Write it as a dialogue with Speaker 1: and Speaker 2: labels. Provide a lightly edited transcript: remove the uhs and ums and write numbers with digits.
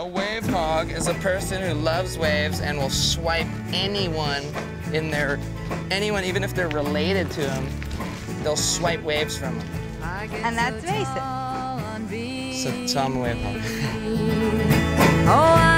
Speaker 1: A wave hog is a person who loves waves and will swipe anyone, even if they're related to them, they'll swipe waves from them.
Speaker 2: And that's Mason.
Speaker 1: So I'm a wave hog.